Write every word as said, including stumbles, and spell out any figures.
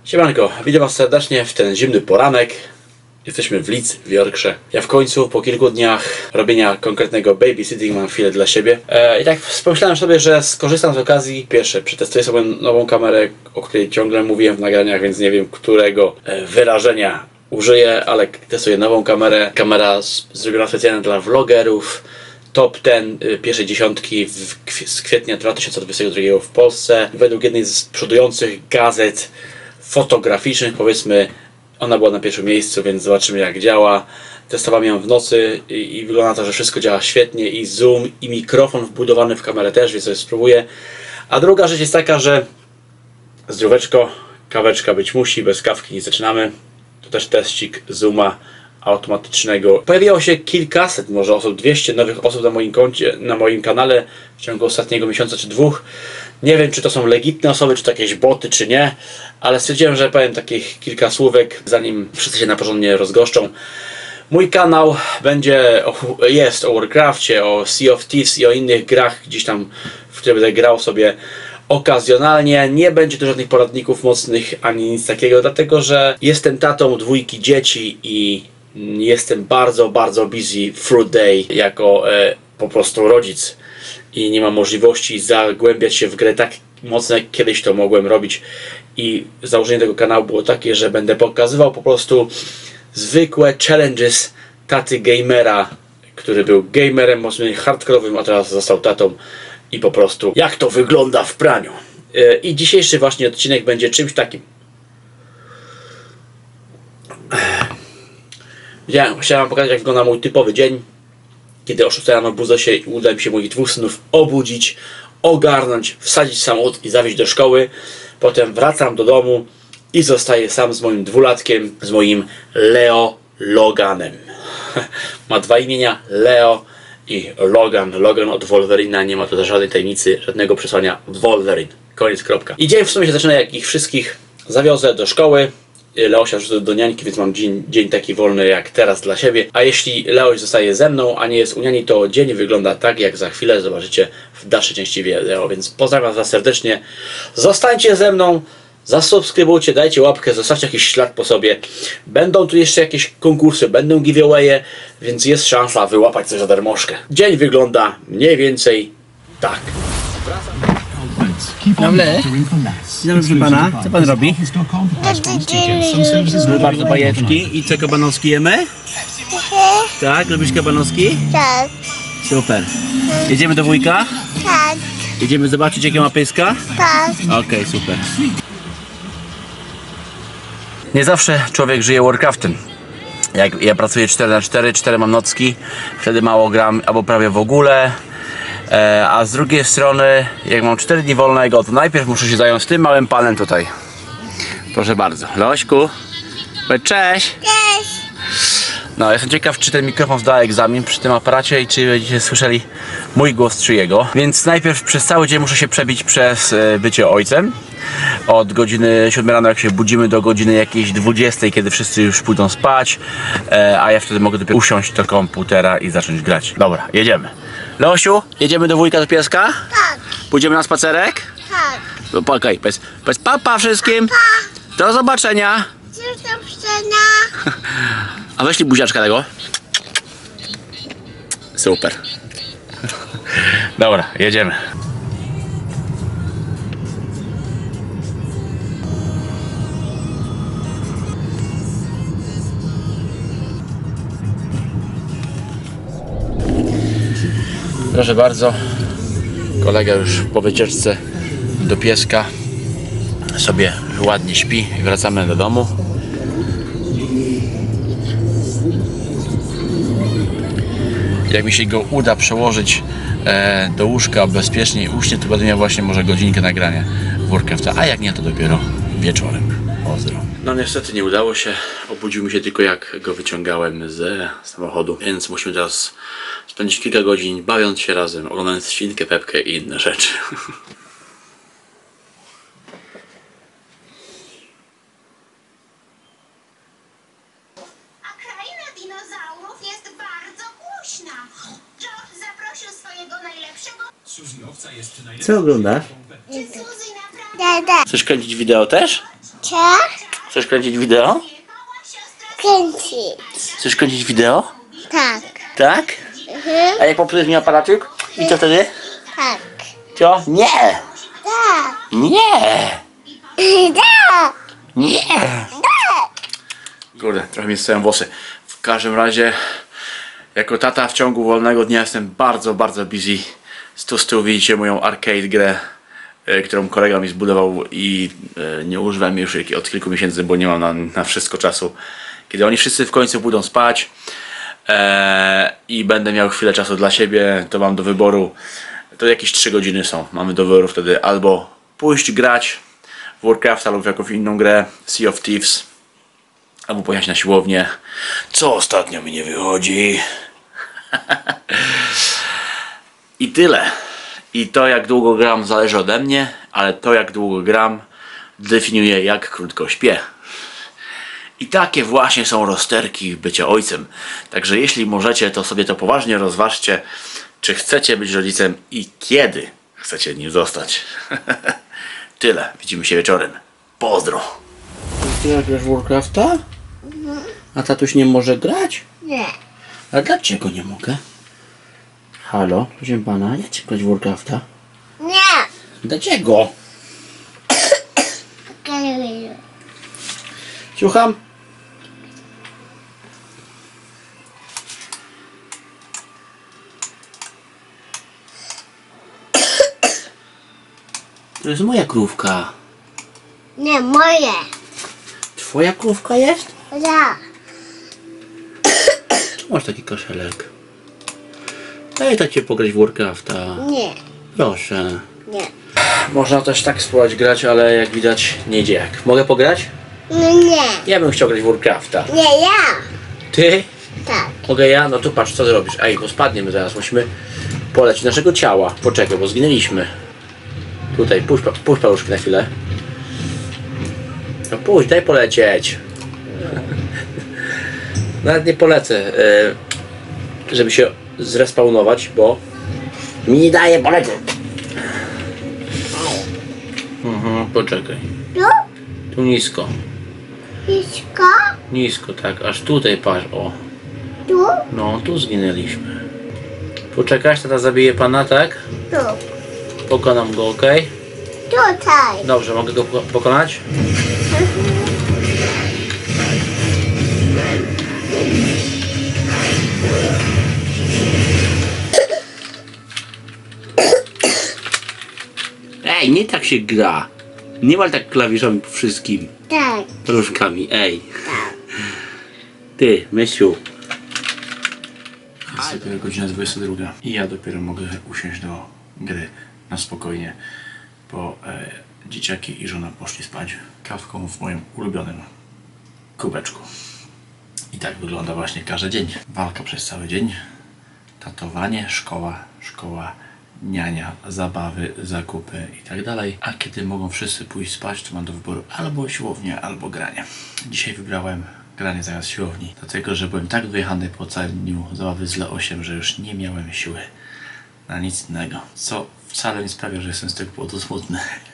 Siemanko, witam was serdecznie w ten zimny poranek. Jesteśmy w Leeds, w Yorkshire. Ja w końcu po kilku dniach robienia konkretnego babysitting mam chwilę dla siebie. E, I tak pomyślałem sobie, że skorzystam z okazji. Pierwsze, przetestuję sobie nową kamerę, o której ciągle mówiłem w nagraniach, więc nie wiem, którego wyrażenia użyję, ale testuję nową kamerę. Kamera zrobiona specjalnie dla vlogerów. Top dziesięć pierwszej dziesiątki w, z kwietnia dwa tysiące dwudziestego drugiego w Polsce. Według jednej z przodujących gazet fotograficznych, powiedzmy, ona była na pierwszym miejscu, więc zobaczymy, jak działa. Testowałem ją w nocy i, i wygląda to, że wszystko działa świetnie, i zoom, i mikrofon wbudowany w kamerę też, więc sobie spróbuję. A druga rzecz jest taka, że zdróweczko, kaweczka być musi, bez kawki nie zaczynamy. To też teścik zooma automatycznego. Pojawiło się kilkaset, może osób, dwieście nowych osób na moim koncie, na moim kanale w ciągu ostatniego miesiąca czy dwóch. Nie wiem, czy to są legitne osoby, czy to jakieś boty, czy nie, ale stwierdziłem, że powiem takich kilka słówek, zanim wszyscy się na porządnie rozgoszczą. Mój kanał będzie, jest o Warcrafcie, o Sea of Thieves i o innych grach gdzieś tam, w które będę grał sobie okazjonalnie. Nie będzie to żadnych poradników mocnych ani nic takiego, dlatego że jestem tatą dwójki dzieci i jestem bardzo, bardzo busy through day jako e, po prostu rodzic i nie mam możliwości zagłębiać się w grę tak mocno, jak kiedyś to mogłem robić. I założenie tego kanału było takie, że będę pokazywał po prostu zwykłe challenges taty gamera, który był gamerem mocno hardkorowym, a teraz został tatą, i po prostu jak to wygląda w praniu. E, I dzisiejszy właśnie odcinek będzie czymś takim. Chciałem, chciałem pokazać, jak wygląda mój typowy dzień, kiedy o szóstej rano budzę się i uda mi się moich dwóch synów obudzić, ogarnąć, wsadzić w samochód i zawieźć do szkoły. Potem wracam do domu i zostaję sam z moim dwulatkiem, z moim Leo Loganem. Ma dwa imienia, Leo i Logan. Logan od Wolverina, nie ma tutaj żadnej tajemnicy, żadnego przesłania. Wolverine. Koniec, kropka. I dzień w sumie się zaczyna, jak ich wszystkich zawiozę do szkoły. Leosia wrzucę do niańki, więc mam dzień, dzień taki wolny jak teraz dla siebie. A jeśli Leoś zostaje ze mną, a nie jest u niani, to dzień wygląda tak, jak za chwilę zobaczycie w dalszej części wideo. Więc pozdrawiam was serdecznie. Zostańcie ze mną, zasubskrybujcie, dajcie łapkę, zostawcie jakiś ślad po sobie. Będą tu jeszcze jakieś konkursy, będą giveawaye, więc jest szansa wyłapać coś za darmożkę. Dzień wygląda mniej więcej tak. Dobre. Dzień dobry pana. Co pan robi? Bardzo bajeczki. I co, kabanowski jemy? Tak? Lubisz kabanowski? Tak. Super. Jedziemy do wujka? Tak. Jedziemy zobaczyć, jakie ma pyska? Tak. Okej, okay, super. Nie zawsze człowiek żyje Warcraftem. Jak ja pracuję cztery na cztery, cztery mam nocki, wtedy mało gram, albo prawie w ogóle. E, a z drugiej strony, jak mam cztery dni wolnego, to najpierw muszę się zająć tym małym panem tutaj. Proszę bardzo. Lośku. Cześć. Cześć. No, jestem ciekaw, czy ten mikrofon zda egzamin przy tym aparacie i czy będziecie słyszeli mój głos, czy jego. Więc najpierw przez cały dzień muszę się przebić przez e, bycie ojcem. Od godziny siódmej rano, jak się budzimy, do godziny jakiejś dwudziestej, kiedy wszyscy już pójdą spać, e, a ja wtedy mogę dopiero usiąść do komputera i zacząć grać. Dobra, jedziemy. Leosiu, jedziemy do wujka, do pieska? Tak. Pójdziemy na spacerek? Tak. No, okej, okay, powiedz, powiedz papa wszystkim. Pa. Do zobaczenia. Do zobaczenia. A weźli buziaczka tego. Super. Dobra, jedziemy. Proszę bardzo, kolega już po wycieczce do pieska sobie ładnie śpi i wracamy do domu. Jak mi się go uda przełożyć e, do łóżka bezpiecznie i uśnie, to będę miał właśnie może godzinkę nagrania Warcrafta, a jak nie, to dopiero wieczorem. Pozdro. No niestety nie udało się, obudził mi się tylko jak go wyciągałem z samochodu, więc musimy teraz spędzić kilka godzin bawiąc się razem, oglądając Świnkę Pepkę i inne rzeczy. A kraina dinozaurów jest bardzo głośna. George zaprosił swojego najlepszego... Co oglądasz? Czy Suzy naprawdę... Chcesz kręcić wideo też? Co? Chcesz kręcić wideo? Kręcić. Chcesz kręcić wideo? Tak. Tak? Mhm. A jak poprzez mi aparatyk? I co wtedy? Tak. Co? Nie! Tak. Nie! Tak. Nie! Tak. Kurde, trochę mi stoją włosy. W każdym razie, jako tata w ciągu wolnego dnia jestem bardzo, bardzo busy. Tu z tyłu widzicie moją arcade grę, e, którą kolega mi zbudował i e, nie używam jej już od kilku miesięcy, bo nie mam na, na wszystko czasu. Kiedy oni wszyscy w końcu pójdą spać e, i będę miał chwilę czasu dla siebie, to mam do wyboru, to jakieś trzy godziny są. Mamy do wyboru wtedy albo pójść grać w Warcrafta lub w jakąś inną grę, Sea of Thieves, albo pojechać na siłownię, co ostatnio mi nie wychodzi. I tyle. I to, jak długo gram, zależy ode mnie, ale to, jak długo gram, definiuje, jak krótko śpię. I takie właśnie są rozterki bycia ojcem. Także jeśli możecie, to sobie to poważnie rozważcie, czy chcecie być rodzicem i kiedy chcecie nim zostać. Tyle. Widzimy się wieczorem. Pozdro. Ty jak grasz w Warcrafta? A tatuś nie może grać? Nie. A dlaczego nie mogę? Halo, proszę pana, ja chcę grać w Warcrafta. Nie. Dlaczego? Okej. Słucham? To jest moja krówka. Nie, moje. Twoja krówka jest? Ja. Czemu masz taki koszelek? Daj tak cię pograć w Warcrafta. Nie. Proszę. Nie. Można też tak spróbować grać, ale jak widać nie idzie jak. Mogę pograć? No nie. Ja bym chciał grać w Warcrafta. Nie, ja. Ty? Tak. Mogę ja? No to patrz co zrobisz. Ej, bo spadniemy zaraz. Musimy polecić naszego ciała. Poczekaj, bo zginęliśmy. Tutaj, puść, puść paluszki na chwilę. No puść, daj polecieć. Nawet nie polecę, e, żeby się zrespawnować, bo mi nie daje polecieć. Mhm, poczekaj. Tu? Tu nisko. Pisko? Nisko, tak. Aż tutaj patrz, o. Tu? No, tu zginęliśmy. Poczekać, tata zabije pana, tak? Tu. Pokonam go, ok? Tutaj. Dobrze, mogę go po- pokonać? Ej, nie tak się gra. Nie wal tak klawiszami po wszystkim. Tak. Różkami, ej. Ty, Mysiu. Jest dopiero godzina dwudziesta druga i ja dopiero mogę usiąść do gry na spokojnie, bo e, dzieciaki i żona poszli spać kawką w moim ulubionym kubeczku. I tak wygląda właśnie każdy dzień. Walka przez cały dzień, tatowanie, szkoła, szkoła, niania, zabawy, zakupy i tak dalej. A kiedy mogą wszyscy pójść spać, to mam do wyboru albo siłownia, albo granie. Dzisiaj wybrałem granie zamiast siłowni, dlatego że byłem tak wyjechany po całym dniu zabawy z Leosiem, że już nie miałem siły na nic innego, co wcale nie sprawia, że jestem z tego powodu smutny.